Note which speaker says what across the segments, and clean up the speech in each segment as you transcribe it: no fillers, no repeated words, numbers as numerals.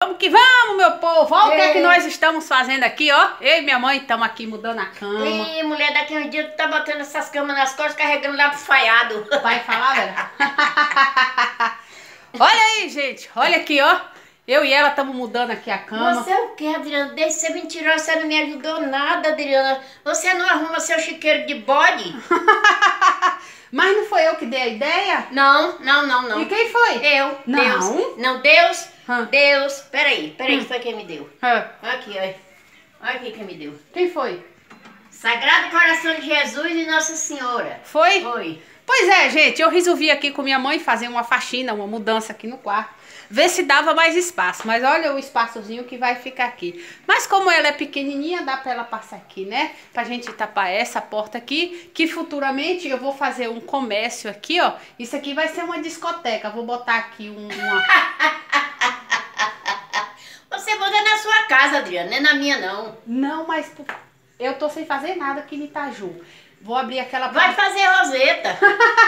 Speaker 1: Vamos que vamos, meu povo. Olha o que é que nós estamos fazendo aqui, ó. Eu e minha mãe estamos aqui mudando a cama.
Speaker 2: Ih, mulher, daqui um dia tu tá botando essas camas nas costas, carregando lá pro falhado.
Speaker 1: Vai falar, velho? Olha aí, gente. Olha aqui, ó. Eu e ela estamos mudando aqui a cama.
Speaker 2: Você é o quê, Adriana? Desde ser mentirosa, você não me ajudou nada, Adriana. Você não arruma seu chiqueiro de bode?
Speaker 1: Mas não foi eu que dei a ideia?
Speaker 2: Não.
Speaker 1: E quem foi?
Speaker 2: Eu.
Speaker 1: Não.
Speaker 2: Deus. Não, Deus.
Speaker 1: Hã?
Speaker 2: Deus. Peraí, foi quem me deu.
Speaker 1: Ah,
Speaker 2: Aqui, olha. Olha aqui quem me deu.
Speaker 1: quem foi?
Speaker 2: Sagrado Coração de Jesus e Nossa Senhora.
Speaker 1: Foi?
Speaker 2: Foi.
Speaker 1: Pois é, gente. Eu resolvi aqui com minha mãe fazer uma faxina, uma mudança aqui no quarto. Ver se dava mais espaço. Mas olha o espaçozinho que vai ficar aqui. Mas como ela é pequenininha, dá pra ela passar aqui, né? Pra gente tapar essa porta aqui. Que futuramente eu vou fazer um comércio aqui, ó. Isso aqui vai ser uma discoteca. Vou botar aqui uma...
Speaker 2: Você muda na sua casa, Adriana, não é na minha, não.
Speaker 1: Não, mas eu tô sem fazer nada aqui no Itaju. Vou abrir aquela...
Speaker 2: Vai fazer roseta.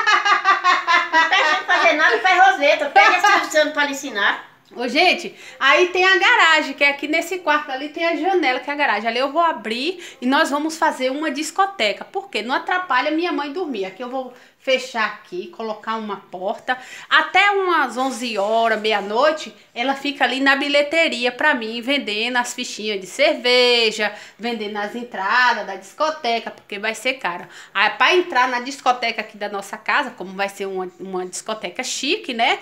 Speaker 2: Não tá achando fazer nada, faz roseta. Pede a Silvio Santos pra lhe ensinar.
Speaker 1: Ô, gente, aí tem a garagem, que é aqui nesse quarto ali tem a janela, que é a garagem. Ali eu vou abrir e nós vamos fazer uma discoteca. Por quê? Não atrapalha minha mãe dormir. Aqui eu vou fechar aqui, colocar uma porta. Até umas 11 horas, meia-noite, ela fica ali na bilheteria pra mim, vendendo as fichinhas de cerveja, vendendo as entradas da discoteca, porque vai ser cara. Aí pra entrar na discoteca aqui da nossa casa, como vai ser uma discoteca chique, né?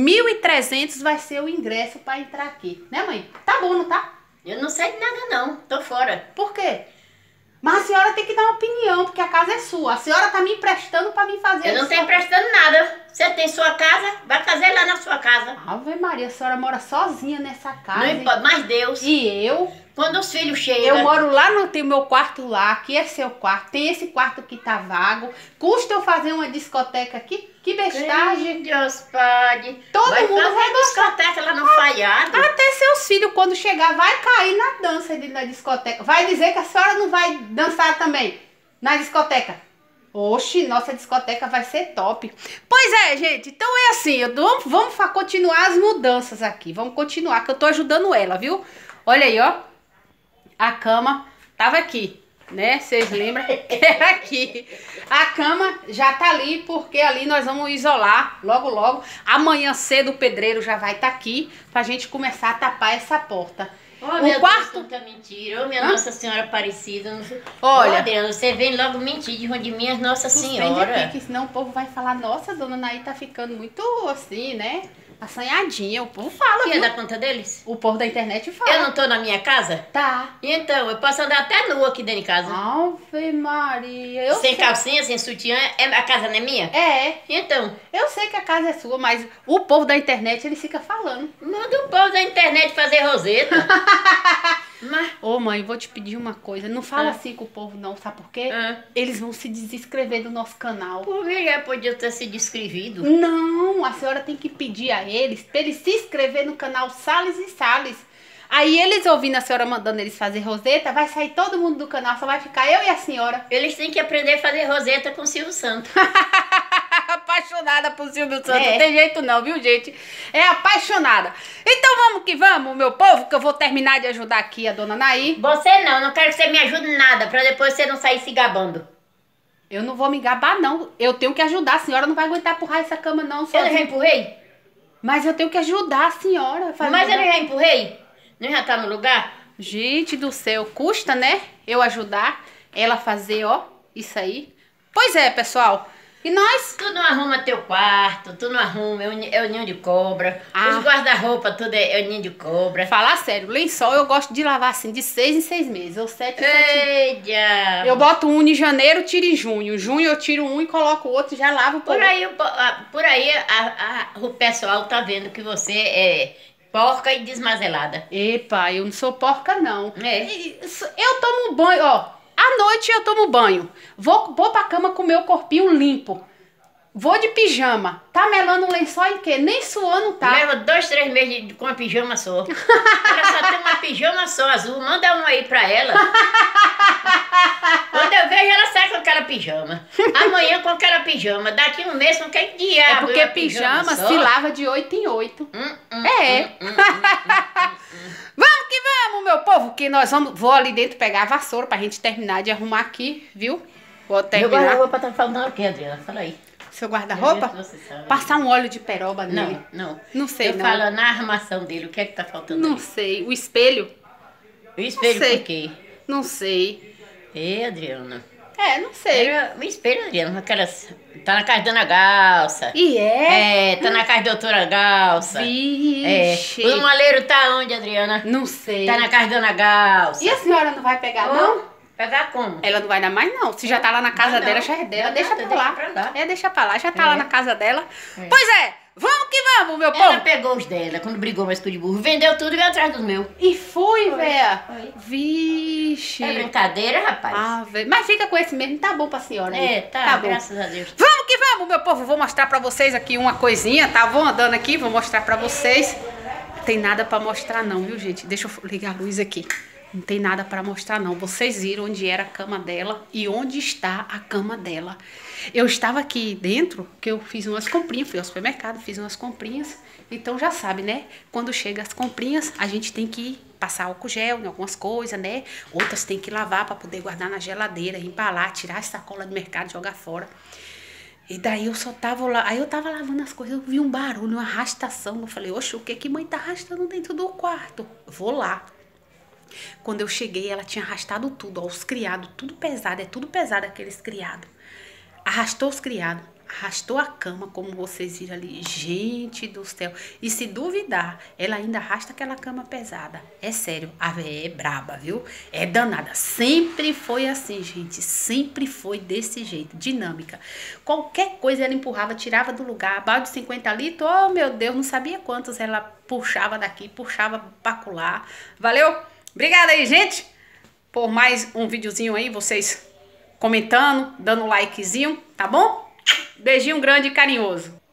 Speaker 1: 1.300 vai ser o ingresso pra entrar aqui. Né, mãe? Tá bom, não tá?
Speaker 2: Eu não sei de nada, não. Tô fora.
Speaker 1: Por quê? Mas a senhora tem que dar uma opinião, porque a casa é sua. A senhora tá me emprestando pra mim fazer
Speaker 2: Eu não tô emprestando nada. Você tem sua casa, vai fazer lá na sua casa.
Speaker 1: Ave Maria, a senhora mora sozinha nessa casa.
Speaker 2: Não importa, mas Deus.
Speaker 1: E eu?
Speaker 2: Quando os filhos chegam...
Speaker 1: Eu moro lá, tem meu quarto lá, aqui é seu quarto, tem esse quarto que tá vago. Custa eu fazer uma discoteca aqui? Que bestagem.
Speaker 2: Deus pode.
Speaker 1: Todo
Speaker 2: vai
Speaker 1: mundo
Speaker 2: fazer
Speaker 1: vai gostar.
Speaker 2: discoteca lá no falhado.
Speaker 1: Até seus filhos, quando chegar, vai cair na dança dentro da discoteca. Vai dizer que a senhora não vai dançar também na discoteca. Oxi, nossa discoteca vai ser top. Pois é, gente, então é assim, vamos continuar as mudanças aqui. Vamos continuar, que eu tô ajudando ela, viu? Olha aí, ó. A cama tava aqui, né? Vocês lembram? Era aqui. A cama já tá ali, porque ali nós vamos isolar logo, logo. Amanhã cedo o pedreiro já vai estar aqui pra gente começar a tapar essa porta.
Speaker 2: Oh, meu Deus, tanta mentira. Oh, minha Nossa Senhora Aparecida.
Speaker 1: Olha,
Speaker 2: oh, Deus, você vem logo mentir de mim, as Nossa Senhora.
Speaker 1: Aqui, senão o povo vai falar, nossa, dona Naí tá ficando muito assim, né? Assanhadinha. O povo fala,
Speaker 2: Quem dá conta deles?
Speaker 1: O povo da internet fala.
Speaker 2: Eu não tô na minha casa?
Speaker 1: Tá.
Speaker 2: Então, eu posso andar até nua aqui dentro de casa.
Speaker 1: Ave Maria.
Speaker 2: Sem calcinha, sem sutiã, a casa não é minha?
Speaker 1: É.
Speaker 2: Então?
Speaker 1: Eu sei que a casa é sua, mas o povo da internet, ele fica falando.
Speaker 2: Manda o povo da internet fazer roseta. Mas...
Speaker 1: Ô, mãe, vou te pedir uma coisa. Não fala assim com o povo, não. Sabe por quê? Eles vão se desinscrever do nosso canal.
Speaker 2: Por que já podia ter se descrevido?
Speaker 1: Não, a senhora tem que pedir a eles pra eles se inscrever no canal Salles e Salles. Aí eles ouvindo a senhora mandando eles fazer roseta, vai sair todo mundo do canal, só vai ficar eu e a senhora.
Speaker 2: Eles têm que aprender a fazer roseta com o Silvio Santos.
Speaker 1: Apaixonada por Silvio Santos, não tem jeito não, viu, gente? É apaixonada. Então vamos que vamos, meu povo, que eu vou terminar de ajudar aqui a dona Naí.
Speaker 2: Você não quero que você me ajude em nada, pra depois você não sair se gabando.
Speaker 1: Eu não vou me gabar, não. Eu tenho que ajudar, a senhora não vai aguentar empurrar essa cama, não. Sozinha.
Speaker 2: Eu já empurrei?
Speaker 1: Mas eu tenho que ajudar a senhora.
Speaker 2: Mas eu já empurrei? Não já tá no lugar?
Speaker 1: Gente do céu, custa, né? Eu ajudar ela a fazer, ó, isso aí. Pois é, pessoal. E nós?
Speaker 2: Tu não arruma teu quarto, tu não arruma, é o ninho de cobra. Os guarda-roupa, tudo é o ninho de cobra.
Speaker 1: Falar sério, lençol eu gosto de lavar assim de 6 em 6 meses, ou 7 em 7 meses.
Speaker 2: Eita.
Speaker 1: Eu boto um em janeiro, tiro em junho. Junho eu tiro um e coloco o outro e já lavo
Speaker 2: por aí. O pessoal tá vendo que você é porca e desmazelada.
Speaker 1: Epa, eu não sou porca, não. Eu tomo banho, ó. À noite eu tomo banho. Vou pra cama com o meu corpinho limpo. Vou de pijama. Tá melando o lençol em quê? Nem suando tá.
Speaker 2: Leva 2, 3 meses com uma pijama só. Ela só tem uma pijama só azul. Manda um aí pra ela. Quando eu vejo, ela sai com aquela pijama. Amanhã com aquela pijama. Daqui um mês com aquele diabo.
Speaker 1: É porque pijama se lava de 8 em 8. povo, que nós vou ali dentro pegar a vassoura pra gente terminar de arrumar aqui, viu? Vou
Speaker 2: Meu
Speaker 1: terminar.
Speaker 2: guarda-roupa tá faltando o quê, Adriana? Fala aí.
Speaker 1: Seu guarda-roupa?
Speaker 2: Eu vi que você sabe.
Speaker 1: Passar um óleo de peroba nele.
Speaker 2: Não.
Speaker 1: Não sei,
Speaker 2: Eu
Speaker 1: não.
Speaker 2: falo na armação dele, o que é que tá faltando
Speaker 1: Não
Speaker 2: aí?
Speaker 1: sei. O espelho?
Speaker 2: O espelho
Speaker 1: sei.
Speaker 2: por quê?
Speaker 1: Não sei.
Speaker 2: Adriana.
Speaker 1: Não sei.
Speaker 2: Era o espelho, Adriana, aquelas... Tá na casa da Dona Galça.
Speaker 1: E é?
Speaker 2: Tá na casa da doutora Galça.
Speaker 1: Vixe.
Speaker 2: O maleiro tá onde, Adriana?
Speaker 1: Não sei.
Speaker 2: Tá na casa da Dona Galça.
Speaker 1: E a senhora não vai pegar, não?
Speaker 2: Pegar como?
Speaker 1: Ela não vai dar mais, não. Se já tá lá na casa
Speaker 2: Vai
Speaker 1: dela,
Speaker 2: não.
Speaker 1: já é dela.
Speaker 2: Não,
Speaker 1: Deixa pra
Speaker 2: deixa
Speaker 1: lá.
Speaker 2: pra lá.
Speaker 1: Deixa pra lá. Já tá lá na casa dela.
Speaker 2: É.
Speaker 1: Pois é. Vamos que vamos, meu
Speaker 2: Ela
Speaker 1: povo.
Speaker 2: pegou os dela quando brigou mais com o de burro. Vendeu tudo e veio atrás dos meus.
Speaker 1: E fui, véia.
Speaker 2: Foi.
Speaker 1: Vixe.
Speaker 2: É brincadeira, rapaz?
Speaker 1: Ah, véia. Mas fica com esse mesmo. Tá bom pra senhora. aí.
Speaker 2: Tá
Speaker 1: bom.
Speaker 2: graças a Deus.
Speaker 1: Vamos que vamos, meu povo. Vou mostrar pra vocês aqui uma coisinha, tá? Vou andando aqui, vou mostrar pra vocês. Não tem nada pra mostrar não, viu, gente? Deixa eu ligar a luz aqui. Não tem nada pra mostrar não. Vocês viram onde era a cama dela e onde está a cama dela. Eu estava aqui dentro, que eu fiz umas comprinhas, fui ao supermercado, fiz umas comprinhas. Então já sabe, né? Quando chega as comprinhas, a gente tem que passar álcool gel em algumas coisas, né? Outras tem que lavar pra poder guardar na geladeira, embalar, tirar a sacola do mercado e jogar fora. E daí eu só tava lá, aí eu tava lavando as coisas, eu vi um barulho, uma arrastação. Eu falei, oxe, o que que mãe tá arrastando dentro do quarto? Vou lá. Quando eu cheguei, ela tinha arrastado tudo, ó, os criados, tudo pesado, é tudo pesado aqueles criados. Arrastou os criados, arrastou a cama, como vocês viram ali. Gente do céu. E se duvidar, ela ainda arrasta aquela cama pesada. É sério, a véia é braba, viu? É danada. Sempre foi assim, gente. Sempre foi desse jeito, dinâmica. Qualquer coisa ela empurrava, tirava do lugar. Balde de 50 litros, oh meu Deus, não sabia quantos ela puxava daqui, puxava pra colar. Valeu? Obrigada aí, gente, por mais um videozinho aí, vocês comentando, dando um likezinho, tá bom? Beijinho grande e carinhoso.